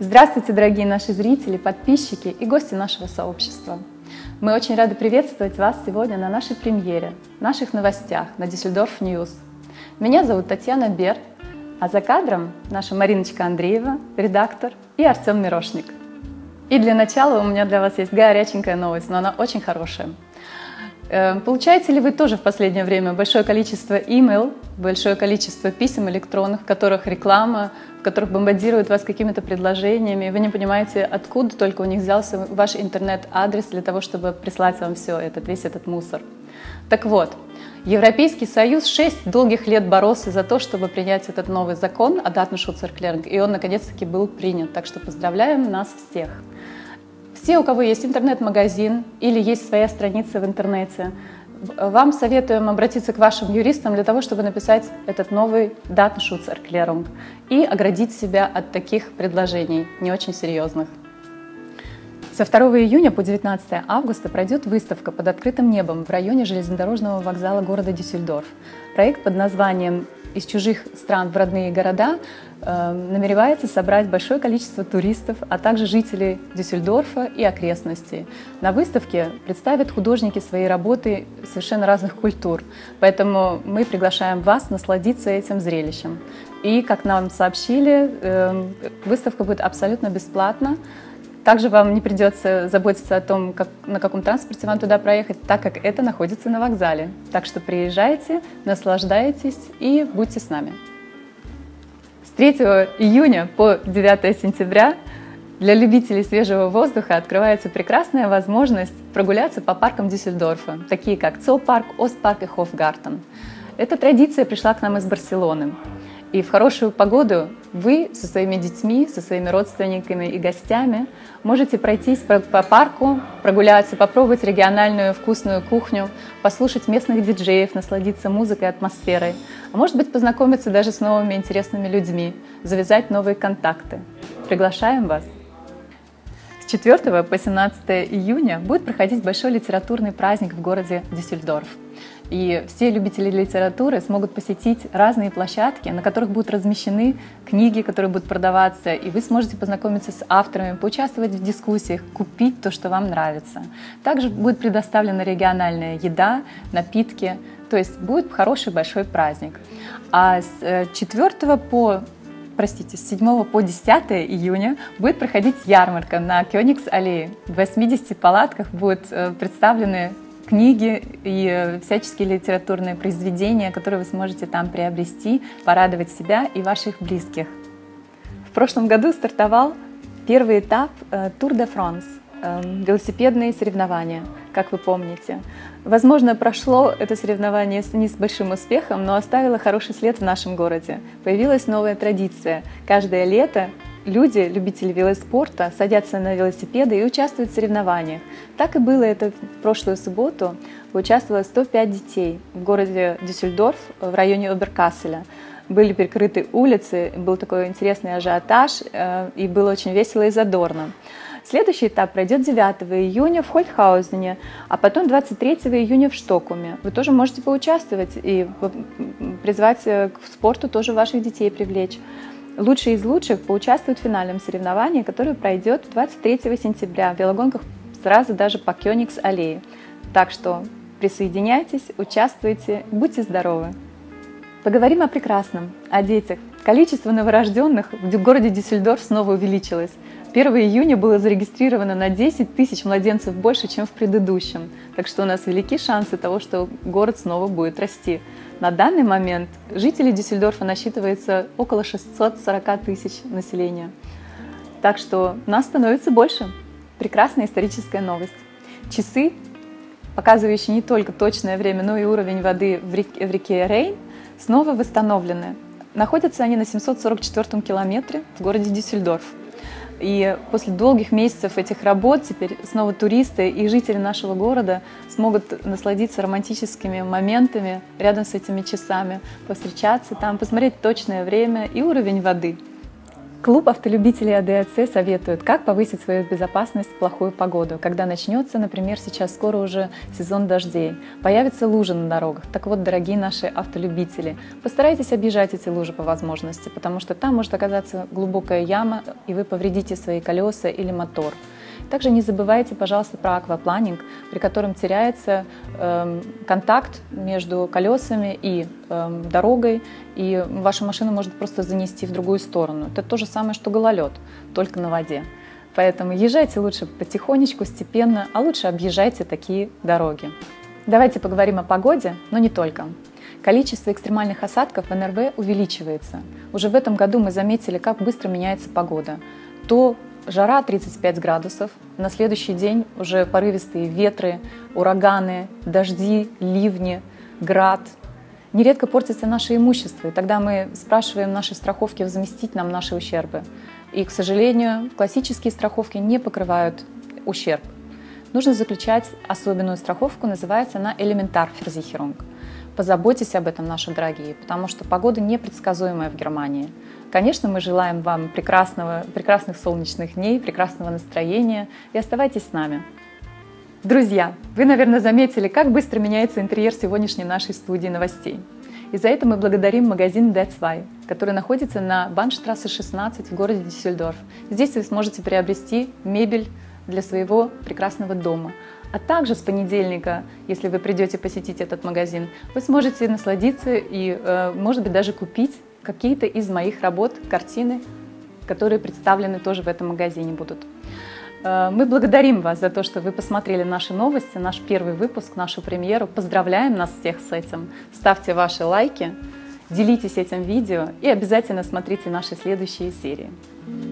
Здравствуйте, дорогие наши зрители, подписчики и гости нашего сообщества. Мы очень рады приветствовать вас сегодня на нашей премьере, наших новостях на Düsseldorf News. Меня зовут Татьяна Берт, а за кадром наша Мариночка Андреева, редактор, и Артем Мирошник. И для начала у меня для вас есть горяченькая новость, но она очень хорошая. Получаете ли вы тоже в последнее время большое количество email, большое количество писем электронных, в которых реклама, в которых бомбардируют вас какими-то предложениями, и вы не понимаете, откуда только у них взялся ваш интернет-адрес для того, чтобы прислать вам весь этот мусор? Так вот, Европейский Союз 6 долгих лет боролся за то, чтобы принять этот новый закон о Datenschutzerklärung, и он наконец-таки был принят, так что поздравляем нас всех. Все, у кого есть интернет-магазин или есть своя страница в интернете, вам советуем обратиться к вашим юристам для того, чтобы написать этот новый Datenschutzerklärung и оградить себя от таких предложений, не очень серьезных. Со 2 июня по 19 августа пройдет выставка под открытым небом в районе железнодорожного вокзала города Дюссельдорф. Проект под названием «Из чужих стран в родные города» намеревается собрать большое количество туристов, а также жителей Дюссельдорфа и окрестностей. На выставке представят художники свои работы совершенно разных культур, поэтому мы приглашаем вас насладиться этим зрелищем. И, как нам сообщили, выставка будет абсолютно бесплатна. Также вам не придется заботиться о том, на каком транспорте вам туда проехать, так как это находится на вокзале. Так что приезжайте, наслаждайтесь и будьте с нами. С 3 июня по 9 сентября для любителей свежего воздуха открывается прекрасная возможность прогуляться по паркам Дюссельдорфа, такие как Zoopарк, Остпарк и Хофгартен. Эта традиция пришла к нам из Барселоны. И в хорошую погоду вы со своими детьми, со своими родственниками и гостями можете пройтись по парку, прогуляться, попробовать региональную вкусную кухню, послушать местных диджеев, насладиться музыкой и атмосферой, а может быть познакомиться даже с новыми интересными людьми, завязать новые контакты. Приглашаем вас! С 4 по 17 июня будет проходить большой литературный праздник в городе Дюссельдорф. И все любители литературы смогут посетить разные площадки, на которых будут размещены книги, которые будут продаваться, и вы сможете познакомиться с авторами, поучаствовать в дискуссиях, купить то, что вам нравится. Также будет предоставлена региональная еда, напитки, то есть будет хороший большой праздник. А с 7 по 10 июня будет проходить ярмарка на Кёнигс-аллее. В 80 палатках будут представлены книги и всяческие литературные произведения, которые вы сможете там приобрести, порадовать себя и ваших близких. В прошлом году стартовал первый этап Tour de France, велосипедные соревнования, как вы помните. Возможно, прошло это соревнование не с большим успехом, но оставило хороший след в нашем городе. Появилась новая традиция. Каждое лето люди, любители велоспорта, садятся на велосипеды и участвуют в соревнованиях. Так и было это в прошлую субботу. Участвовало 105 детей в городе Дюссельдорф в районе Оберкасселя. Были перекрыты улицы, был такой интересный ажиотаж, и было очень весело и задорно. Следующий этап пройдет 9 июня в Хольтхаузене, а потом 23 июня в Штокуме. Вы тоже можете поучаствовать и призвать к спорту тоже ваших детей привлечь. Лучшие из лучших поучаствуют в финальном соревновании, которое пройдет 23 сентября в велогонках сразу даже по Кёнигс-аллее. Так что присоединяйтесь, участвуйте, будьте здоровы! Поговорим о прекрасном, о детях. Количество новорожденных в городе Дюссельдорф снова увеличилось. 1 июня было зарегистрировано на 10 тысяч младенцев больше, чем в предыдущем. Так что у нас велики шансы того, что город снова будет расти. На данный момент жителей Дюссельдорфа насчитывается около 640 тысяч населения. Так что нас становится больше. Прекрасная историческая новость. Часы, показывающие не только точное время, но и уровень воды в реке Рейн, снова восстановлены. Находятся они на 744 километре в городе Дюссельдорф. И после долгих месяцев этих работ теперь снова туристы и жители нашего города смогут насладиться романтическими моментами рядом с этими часами, повстречаться там, посмотреть точное время и уровень воды. Клуб автолюбителей АДАЦ советует, как повысить свою безопасность в плохую погоду, когда начнется, например, сейчас скоро уже сезон дождей, появятся лужи на дорогах. Так вот, дорогие наши автолюбители, постарайтесь объезжать эти лужи по возможности, потому что там может оказаться глубокая яма, и вы повредите свои колеса или мотор. Также не забывайте, пожалуйста, про аквапланинг, при котором теряется контакт между колесами и дорогой, и вашу машину может просто занести в другую сторону. Это то же самое, что гололед, только на воде. Поэтому езжайте лучше потихонечку, степенно, а лучше объезжайте такие дороги. Давайте поговорим о погоде, но не только. Количество экстремальных осадков в НРВ увеличивается. Уже в этом году мы заметили, как быстро меняется погода. То жара 35 градусов, на следующий день уже порывистые ветры, ураганы, дожди, ливни, град. Нередко портится наше имущество, и тогда мы спрашиваем наши страховки возместить нам наши ущербы. И, к сожалению, классические страховки не покрывают ущерб. Нужно заключать особенную страховку, называется она Elementarversicherung. Позаботьтесь об этом, наши дорогие, потому что погода непредсказуемая в Германии. Конечно, мы желаем вам прекрасных солнечных дней, прекрасного настроения, и оставайтесь с нами. Друзья, вы, наверное, заметили, как быстро меняется интерьер сегодняшней нашей студии новостей. И за это мы благодарим магазин D2, который находится на Банштрассе 16 в городе Дюссельдорф. Здесь вы сможете приобрести мебель для своего прекрасного дома. А также с понедельника, если вы придете посетить этот магазин, вы сможете насладиться и, может быть, даже купить какие-то из моих работ, картины, которые представлены тоже в этом магазине будут. Мы благодарим вас за то, что вы посмотрели наши новости, наш первый выпуск, нашу премьеру. Поздравляем нас всех с этим. Ставьте ваши лайки, делитесь этим видео и обязательно смотрите наши следующие серии.